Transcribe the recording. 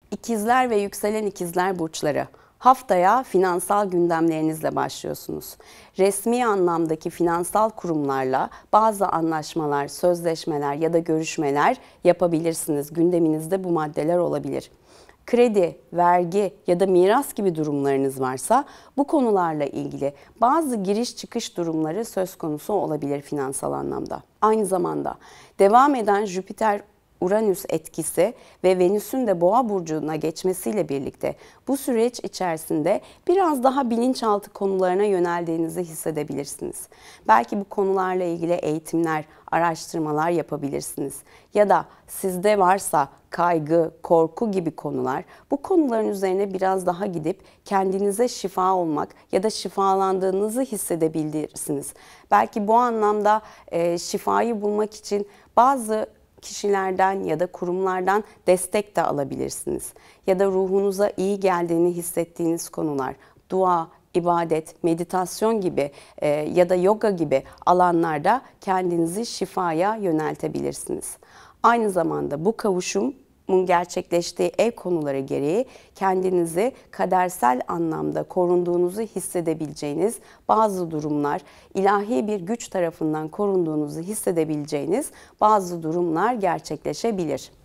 İkizler ve yükselen ikizler burçları. Haftaya finansal gündemlerinizle başlıyorsunuz. Resmi anlamdaki finansal kurumlarla bazı anlaşmalar, sözleşmeler ya da görüşmeler yapabilirsiniz. Gündeminizde bu maddeler olabilir. Kredi, vergi ya da miras gibi durumlarınız varsa bu konularla ilgili bazı giriş çıkış durumları söz konusu olabilir finansal anlamda. Aynı zamanda devam eden Jüpiter-Uranüs etkisi ve Venüs'ün de Boğa burcuna geçmesiyle birlikte bu süreç içerisinde biraz daha bilinçaltı konularına yöneldiğinizi hissedebilirsiniz. Belki bu konularla ilgili eğitimler, araştırmalar yapabilirsiniz. Ya da sizde varsa kaygı, korku gibi konular, bu konuların üzerine biraz daha gidip kendinize şifa olmak ya da şifalandığınızı hissedebilirsiniz. Belki bu anlamda şifayı bulmak için bazı kişilerden ya da kurumlardan destek de alabilirsiniz. Ya da ruhunuza iyi geldiğini hissettiğiniz konular, dua, ibadet, meditasyon gibi ya da yoga gibi alanlarda kendinizi şifaya yöneltebilirsiniz. Aynı zamanda bu kavuşumun gerçekleştiği ev konuları gereği kendinizi kadersel anlamda korunduğunuzu hissedebileceğiniz bazı durumlar, ilahi bir güç tarafından korunduğunuzu hissedebileceğiniz bazı durumlar gerçekleşebilir.